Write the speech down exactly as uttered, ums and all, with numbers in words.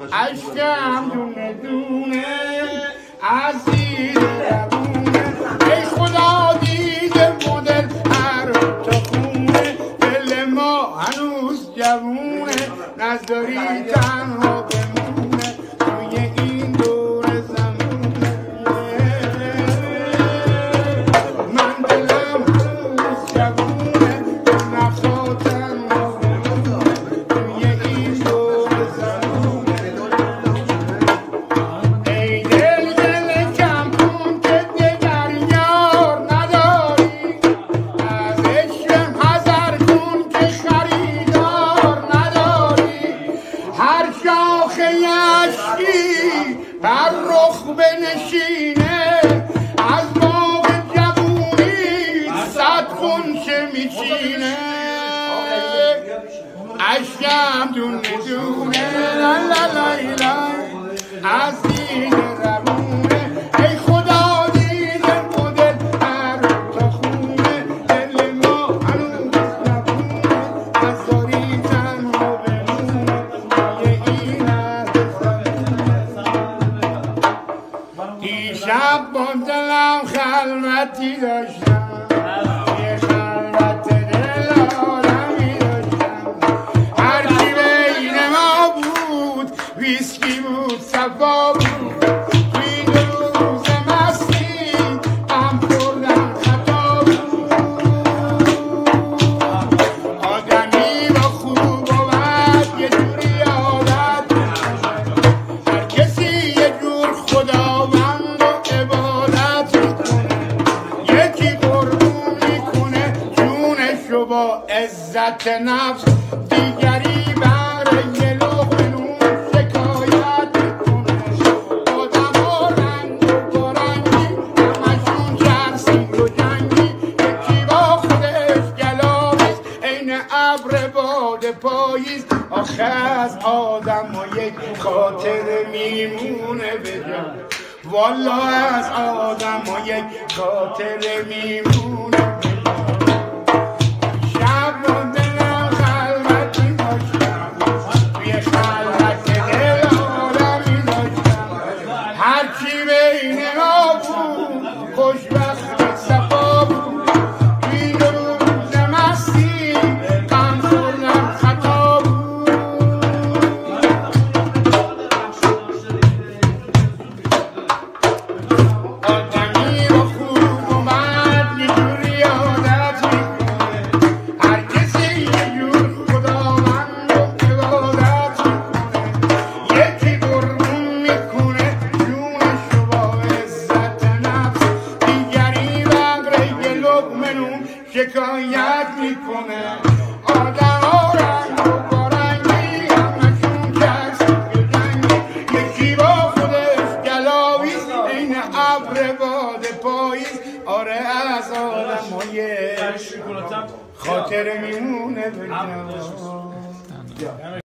اشکم دونه دونه از زیر لبونه ای خدا دیده مدل هر تا خونه دل ما هنوز جوونه نذاری تنها بمونه توی این دور زمونه من دلم هنوز جوونه نخوا تنها بمونه توی این دور زمونه ای دل دل کم کن که دگر یار نداری از عشقم حذر کن که خریدار نداری هر شاخ یشکی بر رخ بنشینه از باغ جوونی صد غنچه میچینه اشکم دونه دونه لا لا لا لا از زیر لبونه ای خدا دیده مدل هر تا خونه دل ما هنوز جوونه نذاری تنها بمونه توی این دیشب با دلم خلوتی داشتم یه خلوت دل آدمی داشتم هرچی بین ما بود ویسکی بود صفا بود توی دو روز مستی غم خوردم خطا بود آدمی با خوب و بد یه جوری عادت هر کسی یه جور خداوند و عبادت میکنه یکی قربون میکنه جونشو با عزت نفس دیگری بر یه لقمه نون شکایت میکنه آدما رنگ و بارنگی همشون جرسی و جنگی یکی با خودش گلاویز عین ابر باد پاییز آخه از آدم و یک خاطر میمونه بجا والا از آدم و یک خاطر میمونه شب و دلم خلوتی داشتم توی خلوت دل آدمی داشتم هرچی بین ما بود خوشبخت صفا بود توی دو روز مستی غم خوردم خطا بود آدمی با خوب و بد یه جوری عادت میکنه هر کسی یه جور خداوند و عبادت میکنه یکی قربون میکنه جونشو با عزت نفس دیگری بغره یه لقمه نون شکایت میکنه آدما رنگ و بارنگی همشون جرسی و جنگی یکی با خودش گلاویز عین ابر باد پاییز آره از آدم و یک خاطر میمونه بجا